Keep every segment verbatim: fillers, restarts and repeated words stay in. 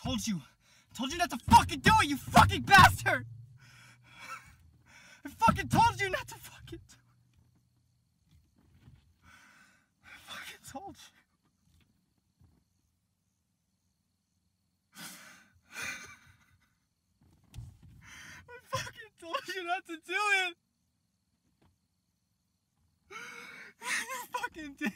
told you. I told you not to fucking do it, you fucking bastard! I fucking told you not to fucking do it. I fucking told you. I fucking told you not to do it. You fucking did.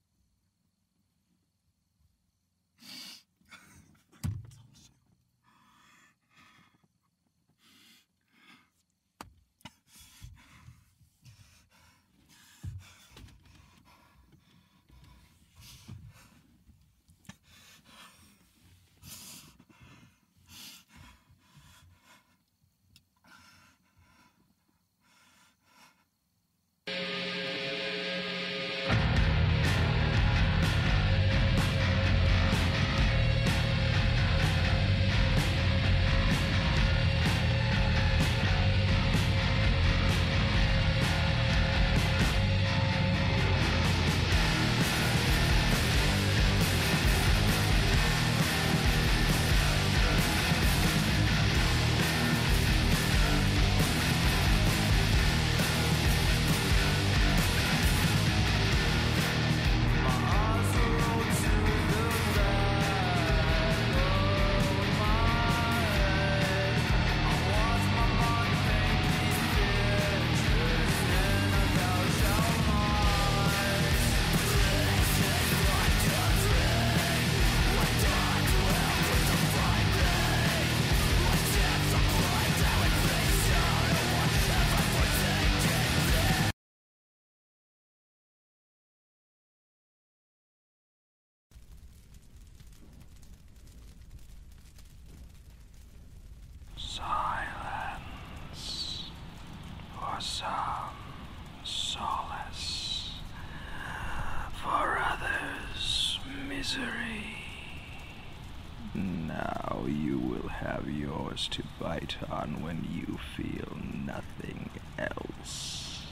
Now you will have yours to bite on when you feel nothing else.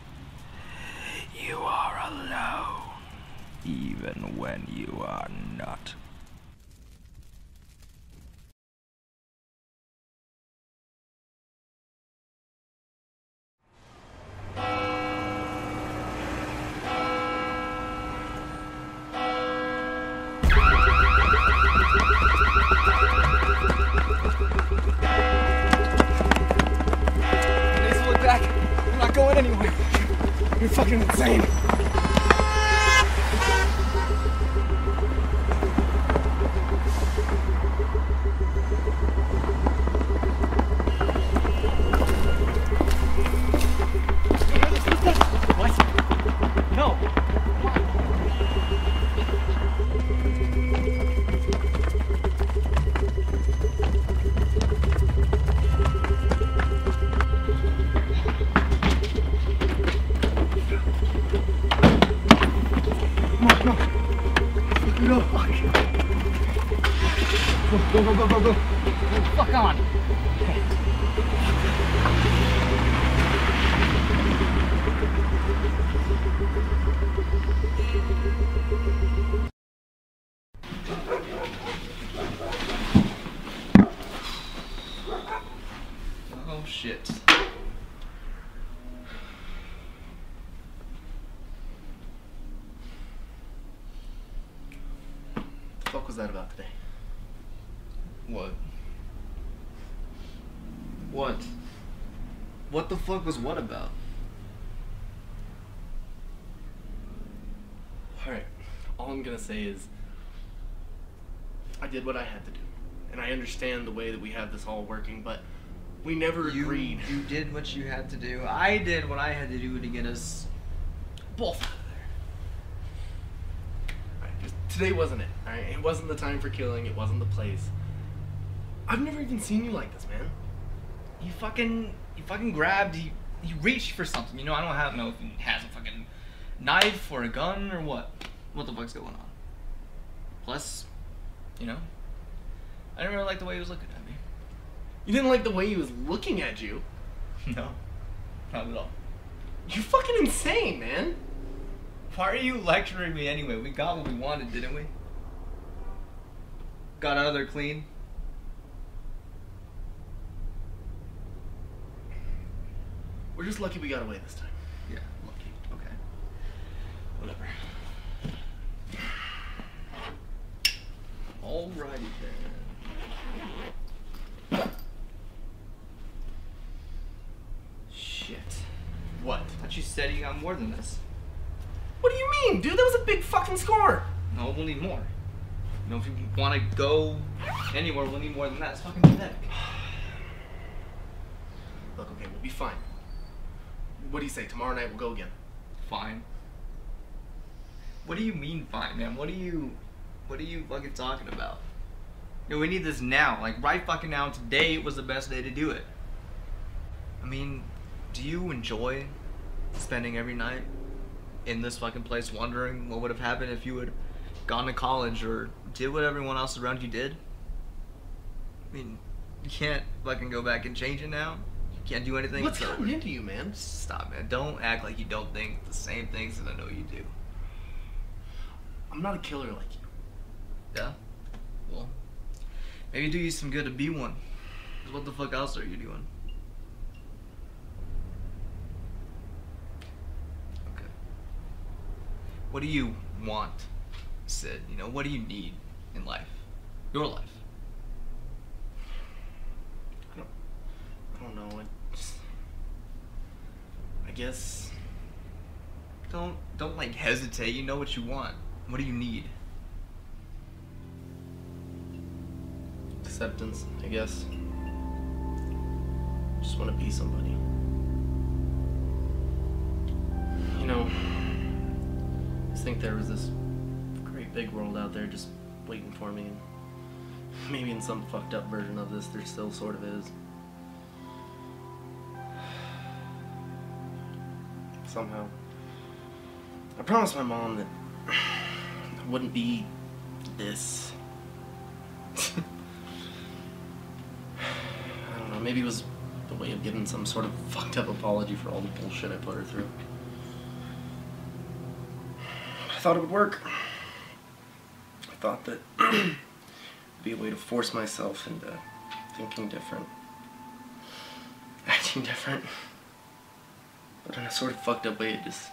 You are alone, even when you are not. Please look back. I'm not going anywhere. You're fucking insane. What? No. No, fuck. Go, go, go, go, go. Go, fuck on. Oh, shit. What was that about today? What? What? What the fuck was what about? Alright, all I'm gonna say is I did what I had to do. And I understand the way that we have this all working, but we never You, agreed. you did what you had to do. I did what I had to do to get us both out of there. Alright, just today wasn't it. Alright, it wasn't the time for killing, it wasn't the place. I've never even seen you like this, man. You fucking, you fucking grabbed, you, you reached for something. You know, I don't have know if he has a fucking knife or a gun or what. What the fuck's going on? Plus, you know, I didn't really like the way he was looking at me. You didn't like the way he was looking at you? No, not at all. You're fucking insane, man. Why are you lecturing me anyway? We got what we wanted, didn't we? Got out of there clean. We're just lucky we got away this time. Yeah, lucky. Okay. Whatever. Alrighty then. Shit. What? I thought you said you got more than this. What do you mean, dude? That was a big fucking score. No, we'll need more. You know, if you want to go anywhere, we'll need more than that. It's fucking pathetic. Look, okay, we'll be fine. What do you say? Tomorrow night we'll go again. Fine. What do you mean fine, man? What are you, what are you fucking talking about? You know, we need this now. Like, right fucking now. Today was the best day to do it. I mean, do you enjoy spending every night in this fucking place wondering what would have happened if you had gone to college or did what everyone else around you did? I mean, you can't fucking go back and change it now. You can't do anything. What's so gotten into you, man? Stop, man. Don't act like you don't think the same things that I know you do. I'm not a killer like you. Yeah? Well, maybe do you some good to be one. 'Cause what the fuck else are you doing? Okay. What do you want, Sid? You know, what do you need in life? Your life. I don't, I don't know. I just, I guess. Don't, don't like hesitate. You know what you want. What do you need? Acceptance, I guess. Just want to be somebody. You know, I just think there was this great big world out there just waiting for me. And maybe in some fucked up version of this, there still sort of is. Somehow. I promised my mom that I wouldn't be this. I don't know, maybe it was the way of giving some sort of fucked up apology for all the bullshit I put her through. I thought it would work. I thought that it'd be a way to force myself into thinking different, acting different, but in a sort of fucked up way. It just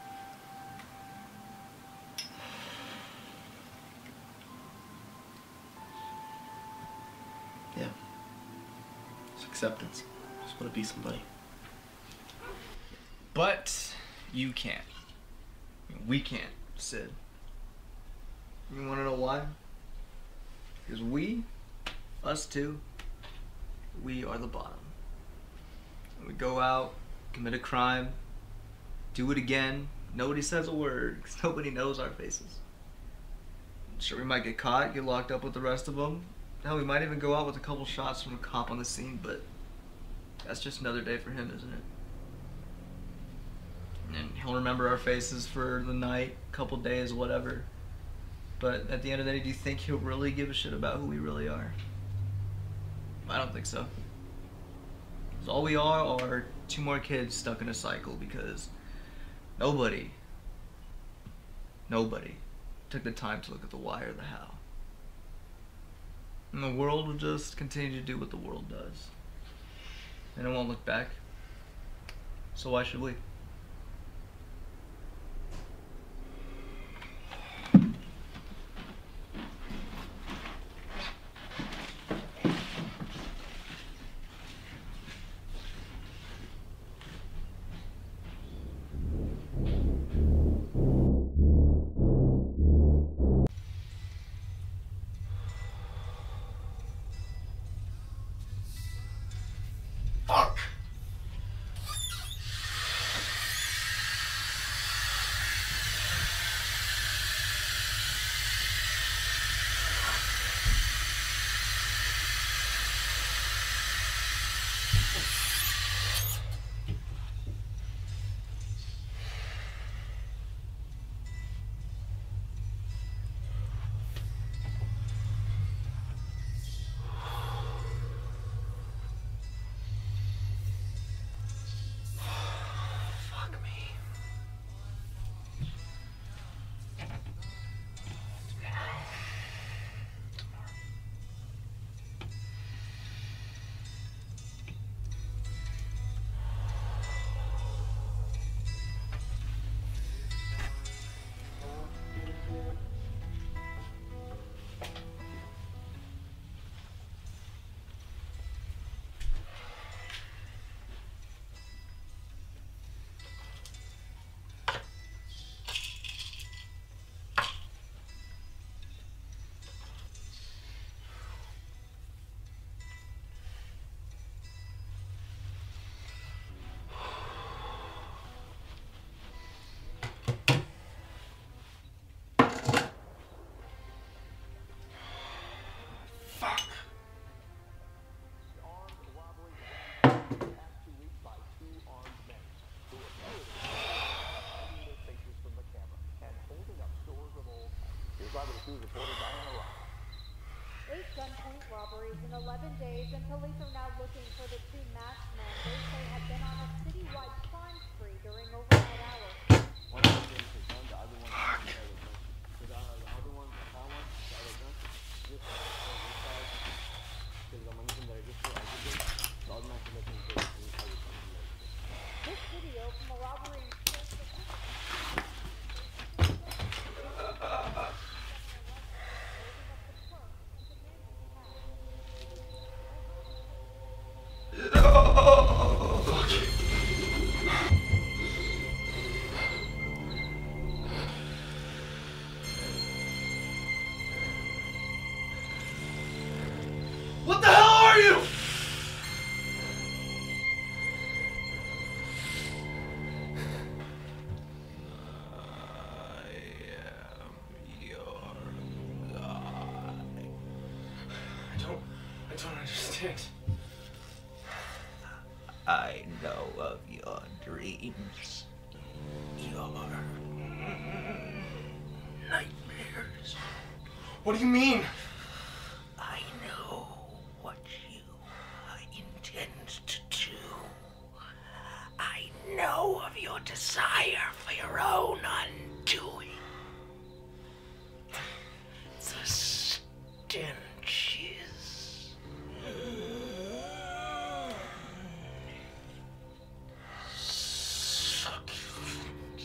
yeah, it's acceptance. I just want to be somebody. But you can't. We can't, Sid. You wanna know why? Because we, us two, we are the bottom. We go out, commit a crime, do it again, nobody says a word, because nobody knows our faces. Sure, we might get caught, get locked up with the rest of them. Hell, we might even go out with a couple shots from a cop on the scene, but that's just another day for him, isn't it? And he'll remember our faces for the night, couple days, whatever. But at the end of the day, do you think he'll really give a shit about who we really are? I don't think so. 'Cause all we are are two more kids stuck in a cycle because nobody, nobody took the time to look at the why or the how. And the world will just continue to do what the world does. And it won't look back. So why should we? Eight gunpoint robberies in eleven days, and police are now looking for the two masked men they say had been on a citywide crime spree during overnight hours. One of them is his gun, the other one is the other gun. So the other one, the car one, the other gun, this inside, because the money that I just put, I just did, the other man can let him go inside with something like this. This video from a robbery in What the hell are you? I am your God. I don't, I don't understand. I know of your dreams. Your nightmares. What do you mean? I know what you intend to do. I know of your desire for your own undoing. The stenches. Succulent.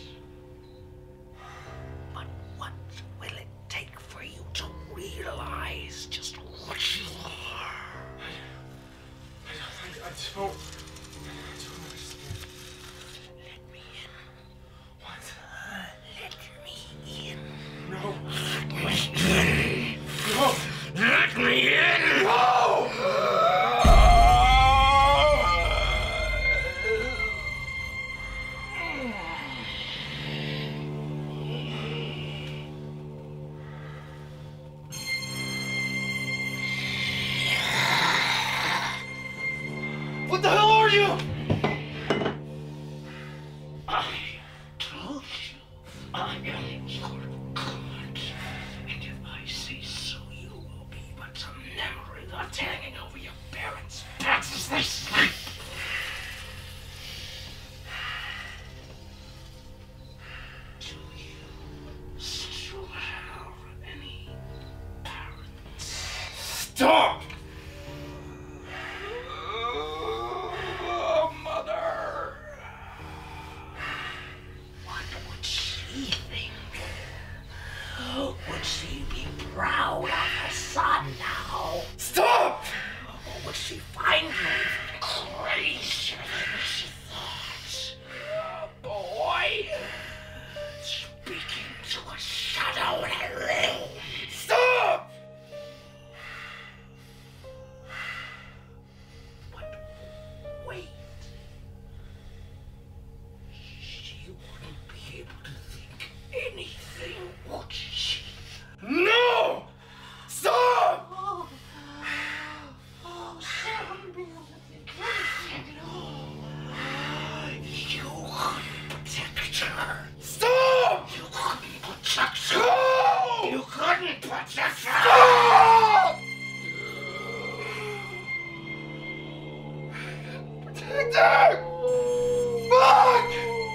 But what will it take for you to realize just what you are? I, I, I don't, I don't understand. Let me in. What? Let me in. No. Let me in. No. Let me in. No! What the hell are you? I told you I am your God, and if I say so, you will be but some memory that's hanging over your parents' backs as they sleep. Do you still have any parents? Stop! Oh, Mother. What would she think? Would she be proud of her son now? Stop! Or would she find you crazier than she thought? Oh, boy, speaking to a shadow in a room. Stop! But wait. She wouldn't be able to think anything, would she? No! Stop! Oh, oh, she wouldn't be able to think anything at all. You couldn't protect her. Stop! You couldn't protect her. No! You couldn't protect her. Stop! Protect her! Fuck!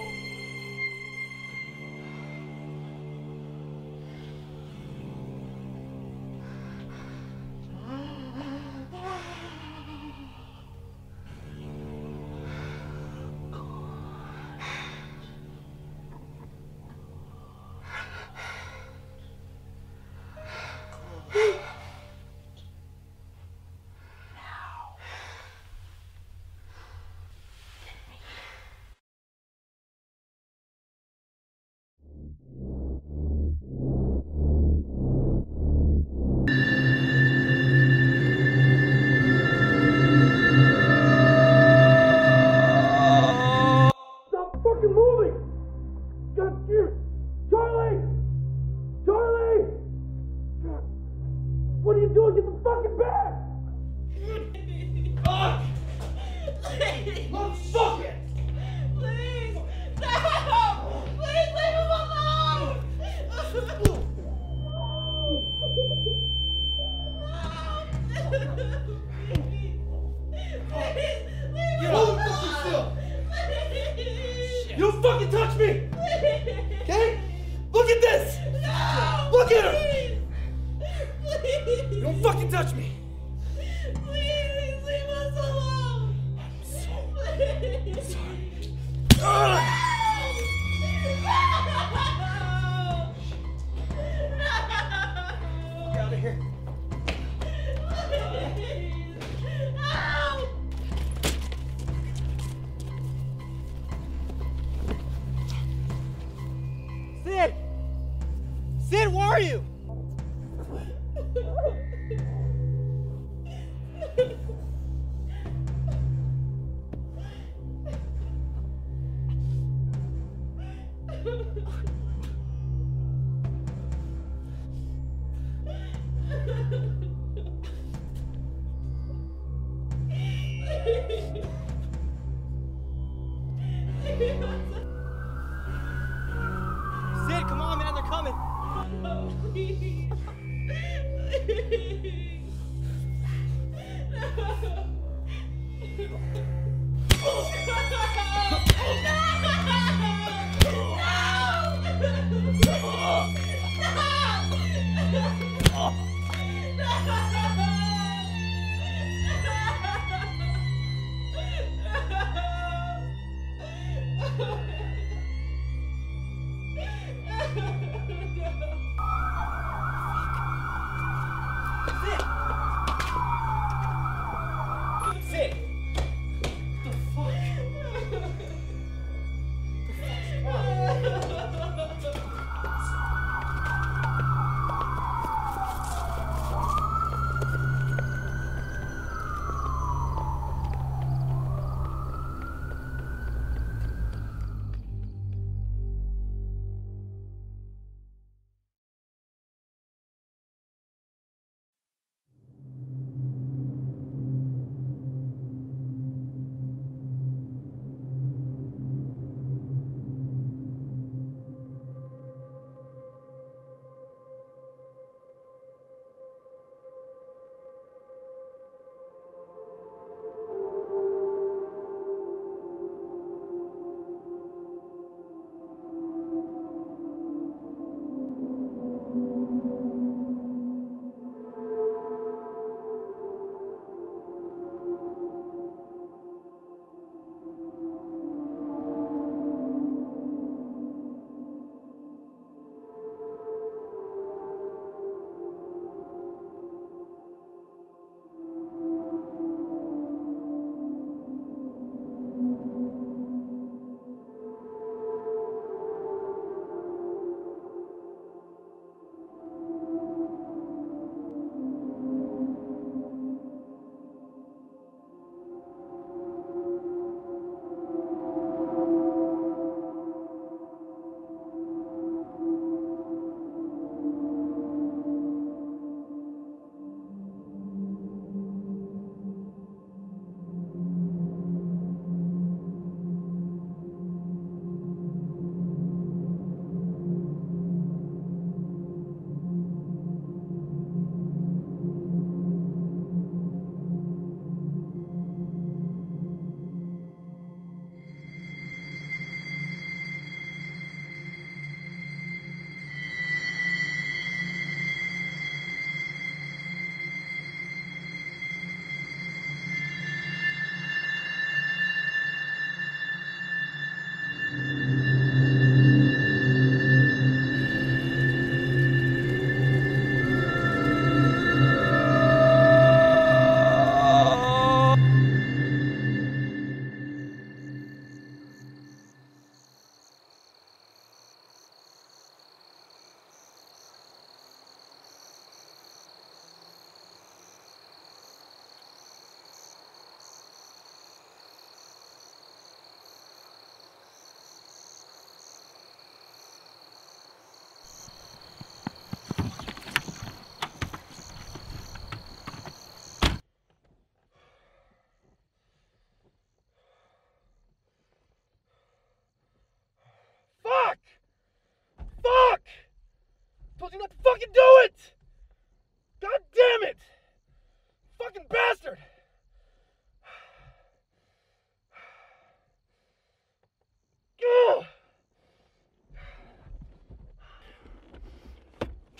Stop fucking moving! God, you, Charlie! Charlie! What are you doing? Get the fucking back! Fuck! Oh, fuck it! Please! No! Please leave him alone! Hold the fucking still! You don't fucking touch me! Okay? Look at this! No! Look at her! Please! You don't fucking touch me! Please leave us alone! I'm so Please! sorry. No! Get out of here. Please! Help! Sid! Sid, where are you? Sid, come on, man, they're coming. No, please. Please. Sid! What the fuck?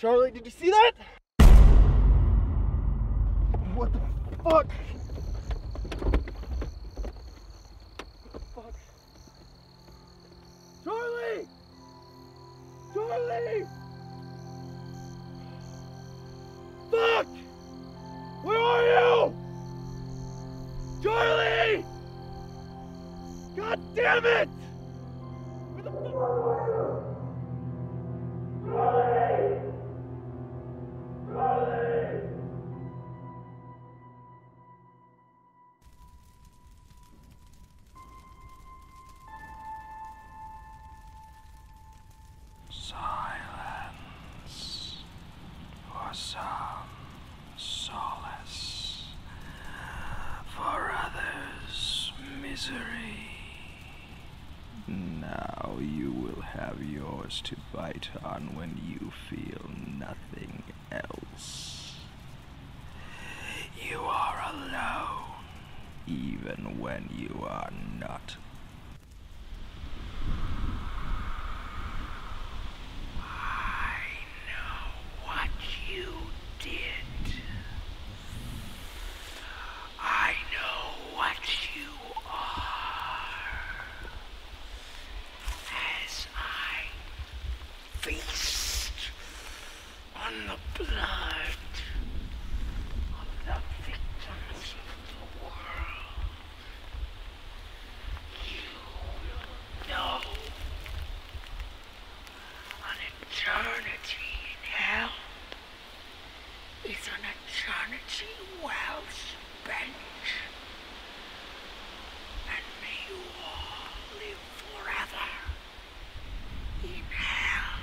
Charlie, did you see that? What the fuck? Fuck. Charlie! Charlie! Fuck! Where are you? Charlie! God damn it! Where the fuck? Charlie! Charlie! Silence for some solace, for others misery. Now you will have yours to bite on when you feel nothing else. You are alone, even when you are not. I know what you did. I know what you are. As I feast on the blood of the victims of the world, you will know an eternity in hell is an eternity well spent, and may you all live forever in hell.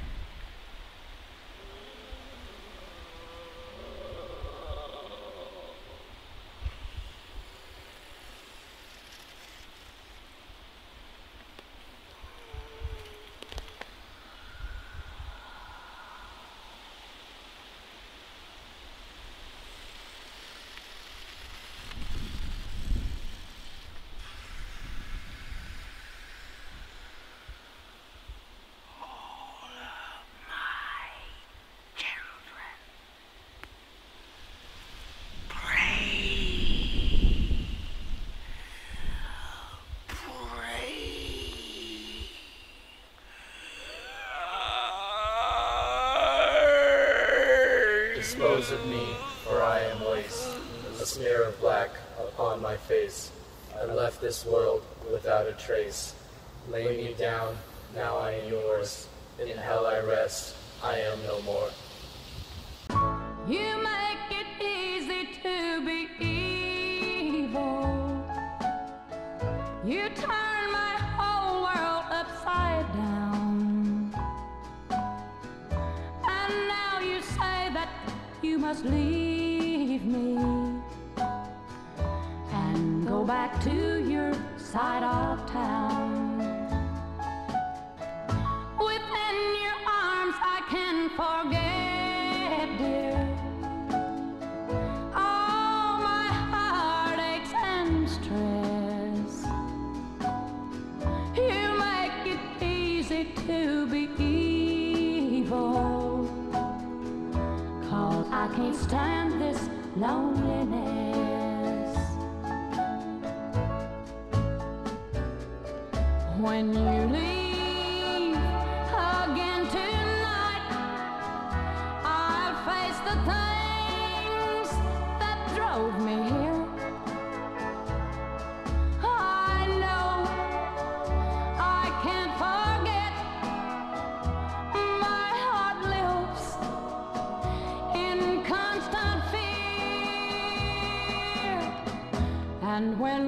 All of my children, pray, pray. Dispose of me, for I am waste, a smear of black upon my face. I left this world without a trace. Lay me down, now I am yours. In hell I rest, I am no more. You make it easy to be evil. You turn my whole world upside down. And now you say that you must leave me and go back to your side of town. Within your arms I can forget, dear, all my heartaches and stress. You make it easy to be evil, 'cause I can't stand this loneliness. When you leave again tonight, I'll face the things that drove me here. I know I can't forget. My heart lives in constant fear. And when